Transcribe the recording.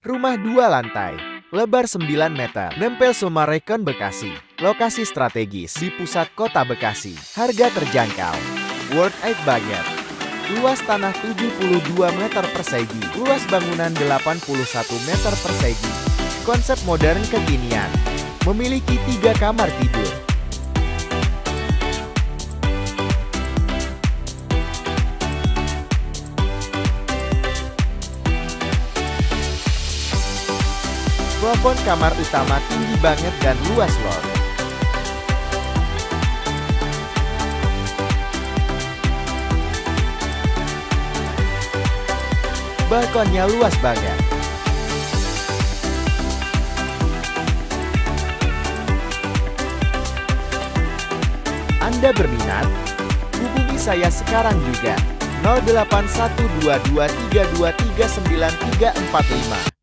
Rumah 2 lantai, lebar 9 meter, nempel sama Rekon Bekasi. Lokasi strategis di pusat kota Bekasi. Harga terjangkau, worth it banget. Luas tanah 72 meter persegi, luas bangunan 81 meter persegi. Konsep modern kekinian, memiliki 3 kamar tidur. Plafon kamar utama tinggi banget dan luas loh. Balkonnya luas banget. Anda berminat? Hubungi saya sekarang juga. 081223239345.